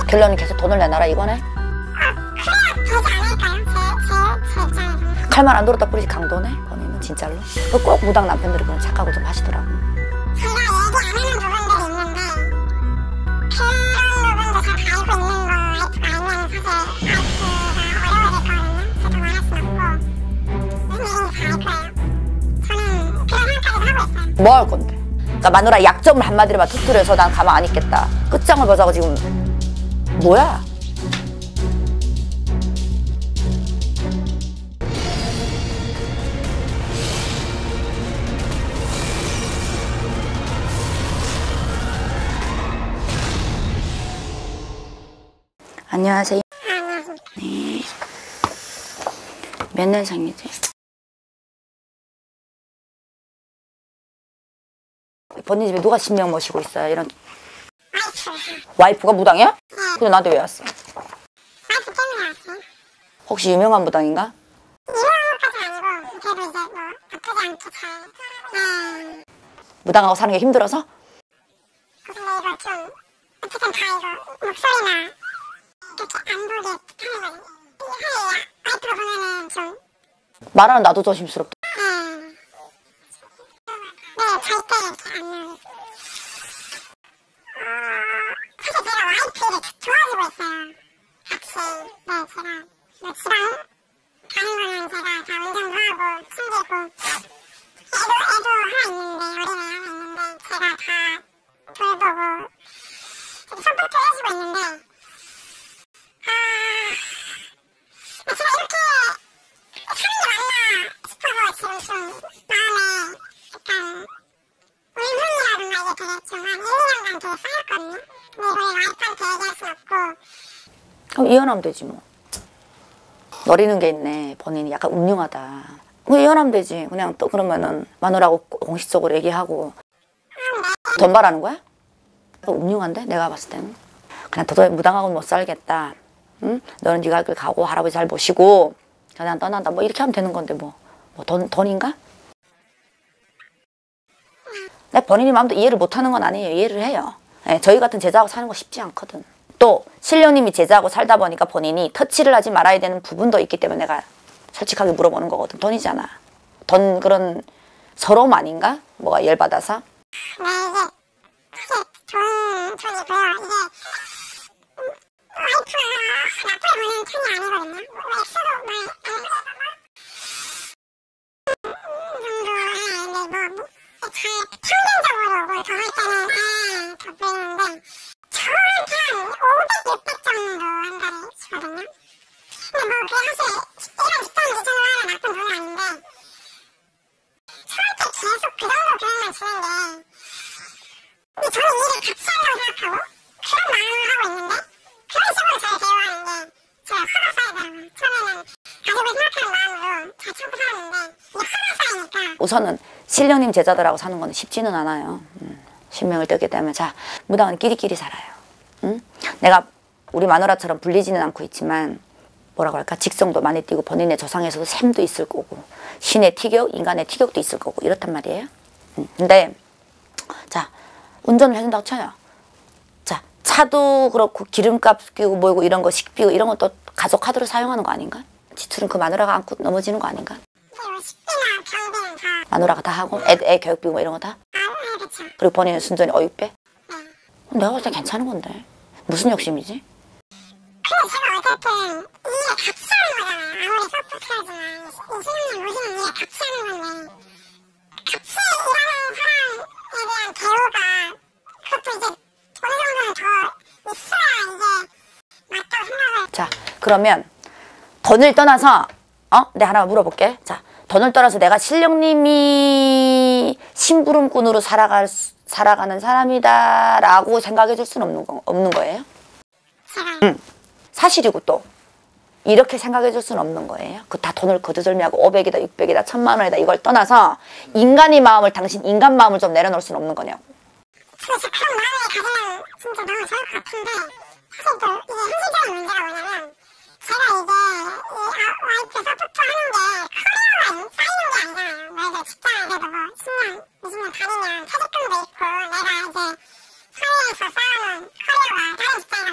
결론은 계속 돈을 내놔라 이거네? 그래야 되지 않을까요? 제 입장에서는. 칼만 안 들었다 뿌리지 강도네? 본인은 진짜로? 꼭 무당 남편들이 그런 착각을 좀 하시더라고. 제가 얘기 안 하는 부분들이 있는데 그런 부분도 잘 알고 있는 거 와이프가 알면 사실 와이프가 어려워질 거거든요. 제가 말할 순 없고 무슨 얘기인지 다 알 거예요. 저는 그런 생각까지도 하고 있어요. 뭐 할 건데? 그러니까 마누라 약점을 한마디로만 터뜨려서 난 가만 안 있겠다. 끝장을 보자고 지금 뭐야? 안녕하세요. 안녕하십니까. 네. 몇 년생이지? 본인 집에 누가 신명 모시고 있어요? 이런 와이프가 무당이야? 근데 나한테 왜 왔어? 와이프 때문에 왔어요. 혹시 유명한 무당인가? 유명한 것까지는 아니고 그래도 이제 뭐 나쁘지 않게 잘 무당하고 사는 게 힘들어서? 근데 이거 좀 어쨌든 다 이거 목소리나 이렇게 안 보게 하는 거지. 와이프가 보면은 좀 말하는 나도 조심스럽다. 네, 절대 이렇게 안 나오고. 사실 제가 와이프를 도와주고 있어요. 같이, 네, 제가 뭐 지방 가는 거는 제가 다 운전도 하고 챙기고 애도 하나 있는데, 어린애 하나 있는데 제가 다 돌보고 이렇게 서포트 해주고 있는데 제가 이렇게 사는 게 맞나 싶어서 지금 좀 마음에 약간 울분이라든가 이게 되게 좀 한 1, 2년간 되게 쌓였거든요. 근데 이걸 와이프한테 얘기할 순 없고. 그럼 이혼하면 되지 뭐. 노리는 게 있네. 본인이 약간 운용하다. 그럼 이혼하면 되지. 그냥 또 그러면은 마누라하고 공식적으로 얘기하고. 돈 바라는 거야? 운용한데? 내가 봤을 때는. 그냥 도저히 무당하고는 못 살겠다. 응? 너는 네가 길 가고 할아버지 잘 모시고 그냥 떠난다. 뭐 이렇게 하면 되는 건데 뭐 돈인가? 내 본인이 마음도 이해를 못하는 건 아니에요. 이해를 해요. 네, 저희 같은 제자하고 사는 거 쉽지 않거든. 또 신령님이 제자하고 살다 보니까 본인이 터치를 하지 말아야 되는 부분도 있기 때문에 내가 솔직하게 물어보는 거거든. 돈이잖아. 돈 그런 서러움 아닌가? 뭐가 열받아서? 네, 이게 사실 돈이고요. 이게 와이프가 나쁘게 보는 편이 아니거든요. 엑스도 정도에 평균적으로 뭘 더 할 때는 더 빼는데 저한테 한 500, 600 정도 한 달에 주거든요. 근데 뭐 그게 사실 이런 뒷돈 기준으로 하면 나쁜 돈이 아닌데 저한테 계속 그 정도 금액만 주는 게 근데 저는 일을 같이 한다고 생각하고 그런 마음을 하고 있는데 그런 식으로 저를 대우하는 게 제가 화가 쌓이더라고요. 처음에는 가족을 생각하는 마음으로 잘 참고 살았는데 이게 화가 쌓이니까 우선은 신령님 제자들하고 사는 건 쉽지는 않아요. 신명을 뜨게 되면 자 무당은 끼리끼리 살아요. 응? 내가 우리 마누라처럼 불리지는 않고 있지만 뭐라고 할까 직성도 많이 띄고 본인의 조상에서도 샘도 있을 거고 신의 티격, 인간의 티격도 있을 거고 이렇단 말이에요. 근데 자 운전을 해준다고 쳐요. 자 차도 그렇고 기름값 끼고 뭐고 이런 거 식비고 이런 건 또 가족 카드로 사용하는 거 아닌가? 지출은 그 마누라가 안고 넘어지는 거 아닌가? 식비나 경비는 다 마누라가 다 하고 애 교육비 뭐 이런 거 다? 그렇죠. 그리고 본인은 순전히 어육배? 네. 내가 봤을 때 괜찮은 건데 무슨 욕심이지? 그래 제가 어쨌든 일에 같이 하는 거잖아요. 아무리 서포트하지만 이 신랑님 모시는 일에 같이 하는 건데 같이 일하는 사람에 대한 대우가 그것도 이제 어느 정도는 더 있어야 이게 맞다고 생각을 자 그러면 돈을 떠나서 내가 하나 물어볼게. 자 돈을 떠나서 내가 신령님이 심부름꾼으로 살아가는 사람이다 라고 생각해 줄 수는 없는 거예요? 제가 사실이고 또 이렇게 생각해 줄 수는 없는 거예요. 그 다 돈을 거두절미하고 500이다 600이다 1000만 원이다 이걸 떠나서 인간의 마음을 당신 인간 마음을 좀 내려놓을 수는 없는 거냐고. 그래서 그런 마음을 가지면 진짜 너무 좋을 것 같은데 사실 또 이게 현실적인 문제가 뭐냐면 제가 이게 와이프 서포트하는 게 커리어만 쌓이는 게 아니잖아요. 너희들 직장에서도 뭐 10년, 20년 다니면 퇴직금도 있고 내가 이제 사회에서 쌓아놓은 커리어가 다른 직장에 가면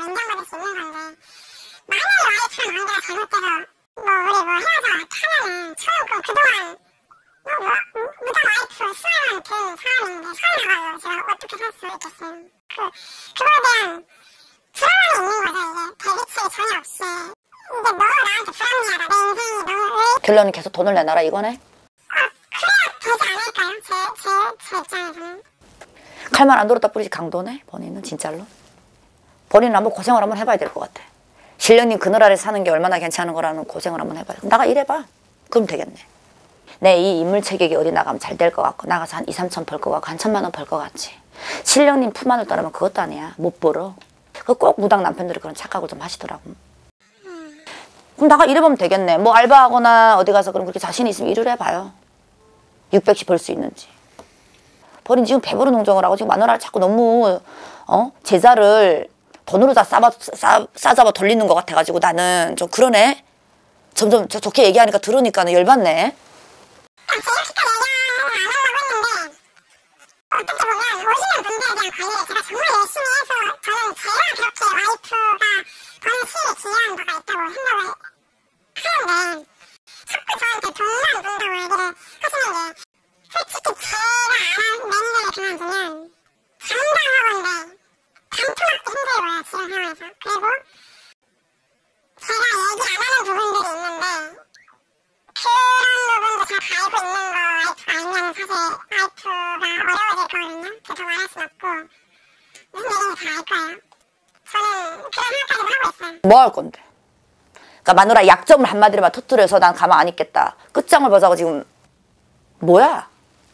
인정받을 수 있는 건데 만약에 와이프랑 관계가 잘못돼서 우리 헤어져 하면은 저는 그동안 무당 와이프 수행한 된 사람인데 서운해가지고 제가 어떻게 살 수 있겠어요. 그거에 대한 불안함이 있는 거죠. 이게 대비책이 전혀 없이 이제 너가 나한테 불합리하다. 내 인생이 너무 결론은 계속 돈을 내놔라 이거네? 그래야 되지 않을까요? 제 입장에서는. 칼만 안 들었다 뿌리지 강도네 본인은 진짜로. 본인은 한번 고생을 한번 해봐야 될 것 같아. 신령님 그늘 아래 사는 게 얼마나 괜찮은 거라는 고생을 한번 해봐요. 나가 일해봐. 그럼 되겠네. 내 이 인물 체격이 어디 나가면 잘 될 것 같고 나가서 한 2, 3천 벌 것 같고 한 1,000만 원 벌 것 같지. 신령님 품 안을 따르면 그것도 아니야. 못 벌어. 그 꼭 무당 남편들이 그런 착각을 좀 하시더라고. 그럼 나가 일해보면 되겠네. 뭐 알바하거나 어디 가서 그럼 그렇게 자신이 있으면 일을 해봐요. 600씩 벌 수 있는지. 본인 지금 배부른 농정을 하고 지금 마누라를 자꾸 너무 제자를 돈으로 다 싸잡아 돌리는 것 같아가지고 나는 좀 그러네. 점점 좋게 얘기하니까 들으니까 열받네. 제가 이렇게까지 얘기를 안 하려고 했는데 어떻게 보면 오시는 분들에 대한 관리를 제가 정말 열심히 해서 저는 제가 그렇게 와이프가 버는 수입에 기여한 바가 있다고 생각을 하는데 자꾸 저한테 돈만 번다고 얘기를 하시는 게 솔직히 제가 매니저를 그만두면 장담하건데 반토막도 힘들고요 지금 상황에서. 그리고 제가 얘기 안 하는 부분들이 있는데 그런 부분도 잘 알고 있는 거 와이프가 알면 사실 와이프가 어려워질 거거든요. 그래서 말할 순 없고 무슨 얘기인지 다 알 거예요. 저는 그런 생각까지도 하고 있어요. 뭐 할 건데? 그러니까 마누라 약점을 한마디로만 터뜨려서 난 가만 안 있겠다. 끝장을 보자고 지금 뭐야?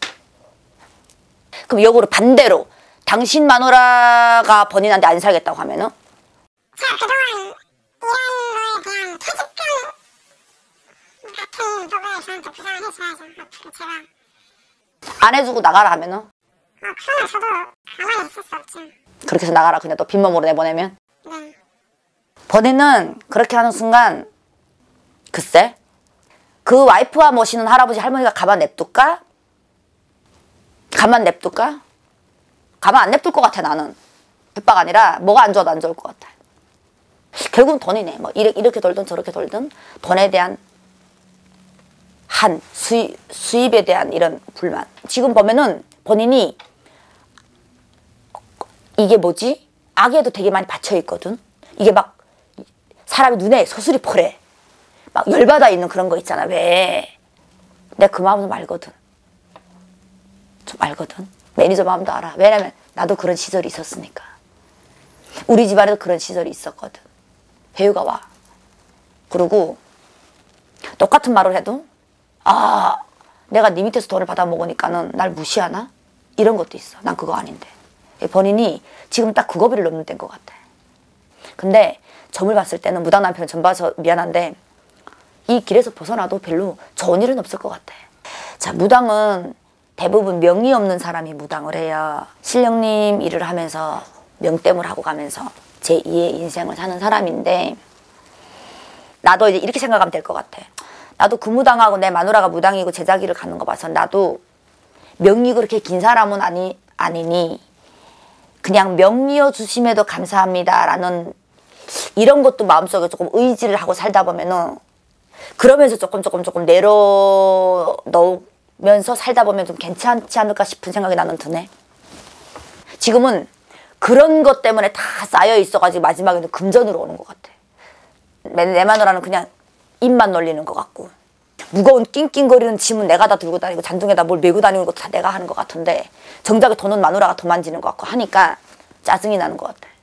그럼 역으로 반대로 당신 마누라가 본인한테 안 살겠다고 하면은? 제가 그동안 이런 거에 대한 퇴직금 같은 부분을 저한테 보상을 해줘야죠. 앞으로 제가 안 해주고 나가라 하면은? 그러면 저도 가만히 있을 수 없죠. 그렇게 해서 나가라 그냥 또 빈몸으로 내보내면? 네. 본인은 그렇게 하는 순간 글쎄 그 와이프와 모시는 할아버지 할머니가 가만 냅둘까? 가만 냅둘까? 가만 안 냅둘 것 같아 나는. 뒷박 아니라 뭐가 안 좋아도 안 좋을 것 같아. 결국은 돈이네. 뭐 이렇게 돌든 저렇게 돌든 돈에 대한 수입에 대한 이런 불만. 지금 보면은 본인이 이게 뭐지? 악에도 되게 많이 받쳐 있거든. 이게 막 사람이 눈에 소슬이 퍼래. 막 열받아 있는 그런 거 있잖아. 왜? 내가 그 마음 좀 알거든. 좀 알거든. 매니저 마음도 알아. 왜냐면 나도 그런 시절이 있었으니까. 우리 집안에도 그런 시절이 있었거든. 배우가 와. 그리고 똑같은 말을 해도 내가 네 밑에서 돈을 받아 먹으니까는 날 무시하나? 이런 것도 있어. 난 그거 아닌데. 본인이 지금 딱 그거비를 넘는 때인 것 같아. 근데 점을 봤을 때는 무당 남편 점 봐서 미안한데 이 길에서 벗어나도 별로 좋은 일은 없을 것 같아. 자, 무당은 대부분 명이 없는 사람이 무당을 해요. 신령님 일을 하면서 명땜을 하고 가면서 제2의 인생을 사는 사람인데 나도 이제 이렇게 생각하면 될 것 같아. 나도 그 무당하고 내 마누라가 무당이고 제자기를 가는 거 봐서 나도 명이 그렇게 긴 사람은 아니니 그냥 명이어 주심에도 감사합니다 라는 이런 것도 마음속에 조금 의지를 하고 살다 보면은 그러면서 조금 내려놓으면서 살다 보면 좀 괜찮지 않을까 싶은 생각이 나는 드네. 지금은 그런 것 때문에 다 쌓여 있어가지고 마지막에는 금전으로 오는 것 같아. 내 마누라는 그냥 입만 놀리는 것 같고 무거운 낑낑거리는 짐은 내가 다 들고 다니고 잔둥에다 뭘 메고 다니는 것도 다 내가 하는 것 같은데 정작에 돈은 마누라가 더 만지는 것 같고 하니까 짜증이 나는 것 같아.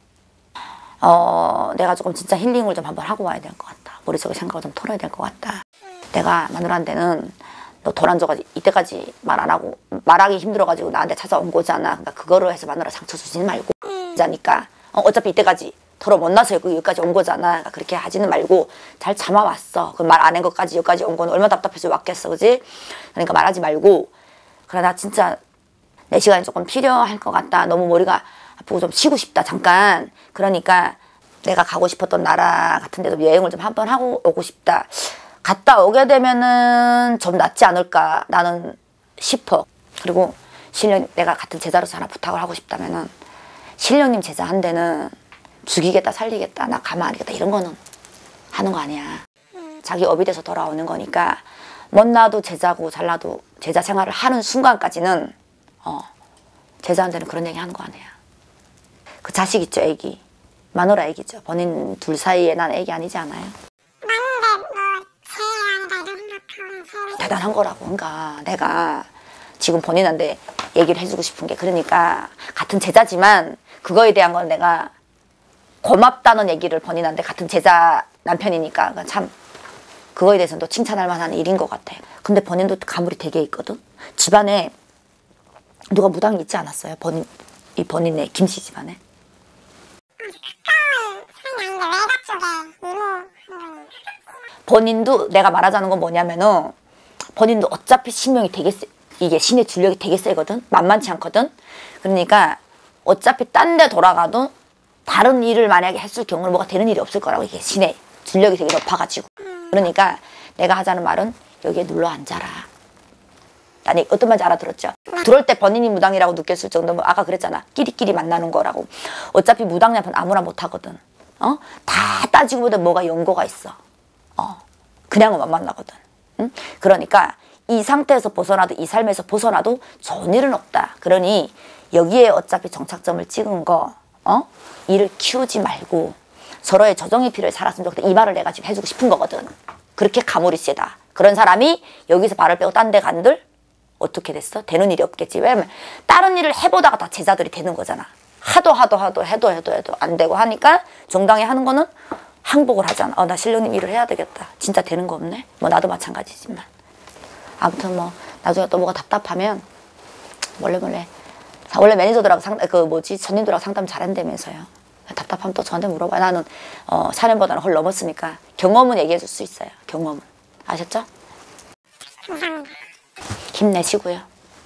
내가 조금 진짜 힐링을 좀 한번 하고 와야 될 것 같다. 머릿속에 생각을 좀 털어야 될 것 같다. 내가 마누라한테는 너 돈 안 줘가지고 이때까지 말 안 하고 말하기 힘들어가지고 나한테 찾아온 거잖아. 그러니까 그거로 해서 마누라 상처 주지는 말고 자니까 어차피 이때까지 털어 못 나서 여기까지 온 거잖아. 그러니까 그렇게 하지는 말고 잘 참아왔어. 그 말 안 한 것까지 여기까지 온 건 얼마나 답답해서 왔겠어, 그지? 그러니까 말하지 말고 그래 나 진짜 내 시간이 조금 필요할 것 같다. 너무 머리가 아프고 좀 쉬고 싶다 잠깐. 그러니까 내가 가고 싶었던 나라 같은 데도 여행을 좀 한번 하고 오고 싶다. 갔다 오게 되면은 좀 낫지 않을까 나는 싶어. 그리고 신령 내가 같은 제자로서 하나 부탁을 하고 싶다면은 신령님 제자 한 대는 죽이겠다 살리겠다 나 가만 안 두겠다 이런 거는 하는 거 아니야. 자기 업이 돼서 돌아오는 거니까 못나도 제자고 잘나도 제자 생활을 하는 순간까지는 제자한테는 그런 얘기 하는 거 아니야. 그 자식 있죠, 애기. 마누라 애기죠. 본인 둘 사이에 난 애기 아니지 않아요? 맞는데 뭐 제 아니다 이런 생각하고 대단한 거라고. 그러니까 내가 지금 본인한테 얘기를 해주고 싶은 게 그러니까 같은 제자지만 그거에 대한 건 내가 고맙다는 얘기를 본인한테 같은 제자 남편이니까 참 그거에 대해서는 또 칭찬할 만한 일인 것 같아. 근데 본인도 가물이 되게 있거든. 집안에 누가 무당이 있지 않았어요? 본인의 김씨 집안에? 가까운 사람이 아닌데 외가 쪽에 이모 하는 본인도 내가 말하자는 건 뭐냐면은 본인도 어차피 신명이 되게 이게 신의 줄력이 되게 세거든. 만만치 않거든. 그러니까 어차피 딴 데 돌아가도 다른 일을 만약에 했을 경우는 뭐가 되는 일이 없을 거라고. 이게 신의 줄력이 되게 높아가지고. 그러니까 내가 하자는 말은 여기에 눌러 앉아라. 아니 어떤 말인지 알아들었죠? 들어올 때 본인이 무당이라고 느꼈을 정도면 아까 그랬잖아. 끼리끼리 만나는 거라고. 어차피 무당 남편 아무나 못하거든. 다 따지고 보면 뭐가 연고가 있어. 그냥은 안 만나거든. 응? 그러니까 이 상태에서 벗어나도 이 삶에서 벗어나도 좋은 일은 없다. 그러니 여기에 어차피 정착점을 찍은 거 일을 키우지 말고 서로의 조정의 필요에 살았으면 좋겠다. 이 말을 내가 지금 해주고 싶은 거거든. 그렇게 가물이 세다. 그런 사람이 여기서 발을 빼고 딴 데 간들 어떻게 됐어? 되는 일이 없겠지. 왜냐면 다른 일을 해보다가 다 제자들이 되는 거잖아. 해도 안 되고 하니까 정당히 하는 거는 항복을 하잖아. 나 신령님 일을 해야 되겠다. 진짜 되는 거 없네. 뭐 나도 마찬가지지만. 아무튼 뭐 나중에 또 뭐가 답답하면 원래 매니저들하고 손님들하고 상담 잘한다면서요. 답답하면 또 저한테 물어봐. 나는 사년보다는 훨 넘었으니까 경험은 얘기해 줄 수 있어요. 경험은. 아셨죠? 감사합니다. 힘내시고요.